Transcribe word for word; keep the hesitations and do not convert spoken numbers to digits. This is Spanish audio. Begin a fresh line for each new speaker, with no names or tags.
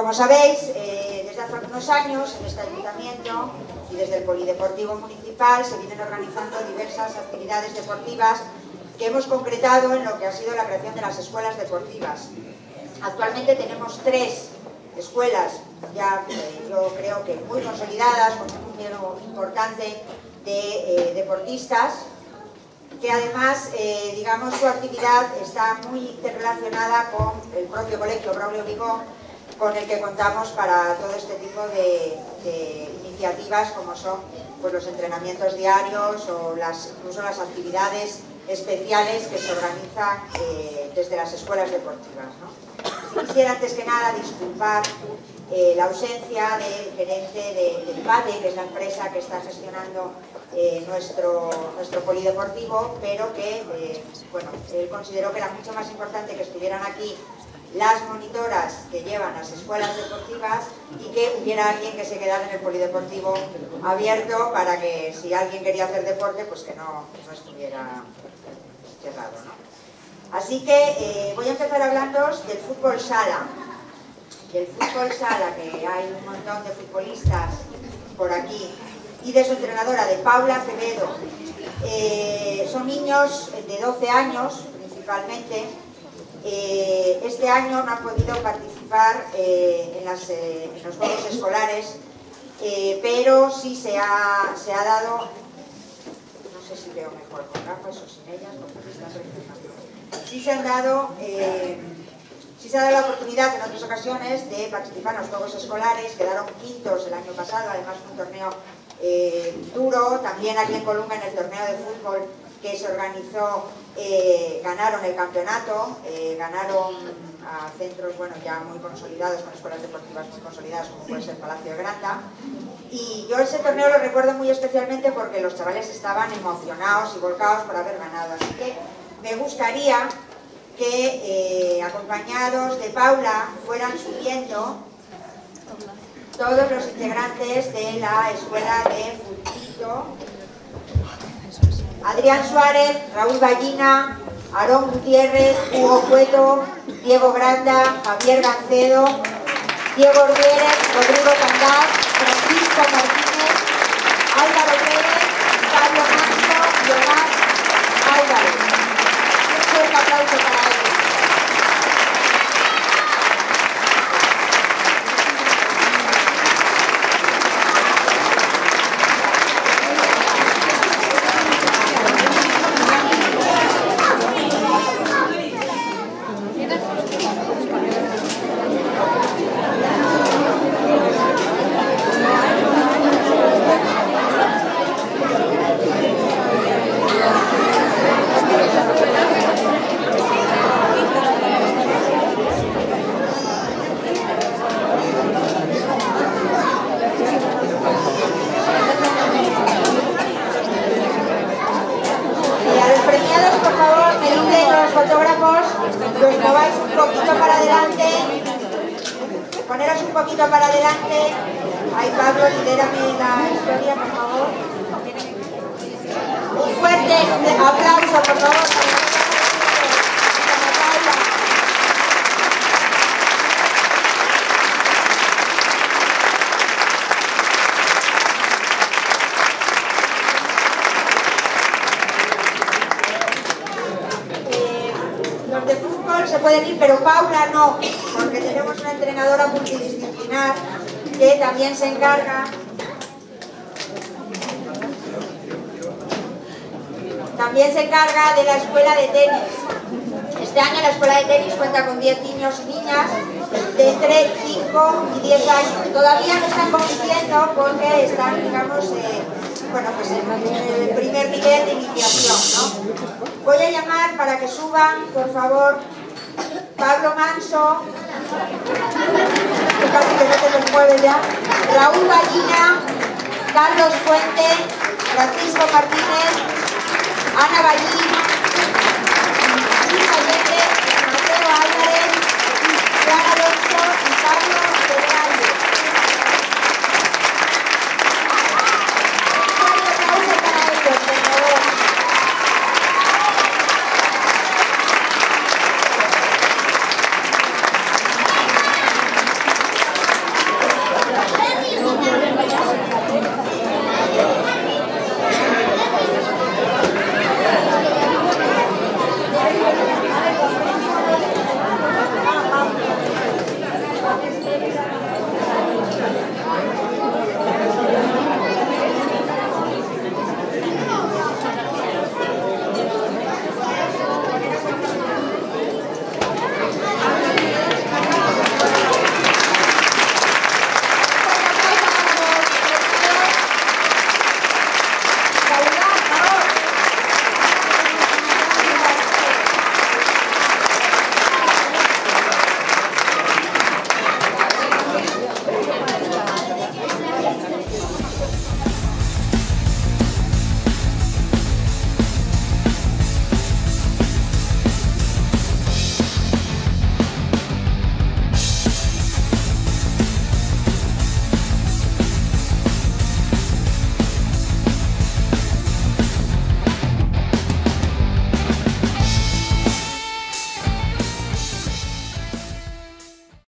Como sabéis, eh, desde hace algunos años en este ayuntamiento y desde el Polideportivo Municipal se vienen organizando diversas actividades deportivas que hemos concretado en lo que ha sido la creación de las escuelas deportivas. Actualmente tenemos tres escuelas ya eh, yo creo que muy consolidadas, con un número importante de eh, deportistas, que además, eh, digamos, su actividad está muy interrelacionada con el propio colegio Braulio Vigo, con el que contamos para todo este tipo de, de iniciativas, como son pues, los entrenamientos diarios o las, incluso las actividades especiales que se organizan eh, desde las escuelas deportivas, ¿no? Quisiera antes que nada disculpar eh, la ausencia del gerente de, del P A D E, que es la empresa que está gestionando eh, nuestro, nuestro polideportivo, pero que eh, bueno, él consideró que era mucho más importante que estuvieran aquí las monitoras que llevan las escuelas deportivas y que hubiera alguien que se quedara en el polideportivo abierto para que si alguien quería hacer deporte, pues que no, no estuviera cerrado, ¿no? Así que eh, voy a empezar hablando del fútbol sala, del fútbol sala, que hay un montón de futbolistas por aquí, y de su entrenadora, de Paula Acevedo. Eh, son niños de doce años, principalmente. Eh, este año no han podido participar eh, en, las, eh, en los juegos escolares, eh, pero sí se ha, se ha dado, no sé si veo mejor con gafas o sin ellas, porque está sí se han dado, eh, sí se ha dado la oportunidad en otras ocasiones de participar en los juegos escolares. Quedaron quintos el año pasado, además fue un torneo eh, duro. También aquí en Colunga, en el torneo de fútbol que se organizó, eh, ganaron el campeonato, eh, ganaron a centros bueno, ya muy consolidados, con escuelas deportivas muy consolidadas, como puede ser Palacio de Granda. Y yo ese torneo lo recuerdo muy especialmente porque los chavales estaban emocionados y volcados por haber ganado. Así que me gustaría que, eh, acompañados de Paula, fueran subiendo todos los integrantes de la escuela de Fulquillo: Adrián Suárez, Raúl Ballina, Aarón Gutiérrez, Hugo Cueto, Diego Granda, Javier Gancedo, Diego Ordieres, Rodrigo Candás, Francisco Martínez, Álvaro Pérez, Pablo Manso y Omar Álvarez. Un fuerte aplauso para ellos. Pero Paula no, porque tenemos una entrenadora multidisciplinar que también se encarga también se encarga de la escuela de tenis. Este año la escuela de tenis cuenta con diez niños y niñas de entre cinco y diez años. Todavía no están compitiendo porque están, digamos, eh, bueno, pues en el primer nivel de iniciación, ¿no? Voy a llamar para que suban, por favor, Pablo Manso, que casi que no te los mueve ya, Raúl Ballina, Carlos Fuente, Francisco Martínez, Ana Ballín, Luis Allende, Mateo Álvarez, Juan Alonso y Pablo Fernández.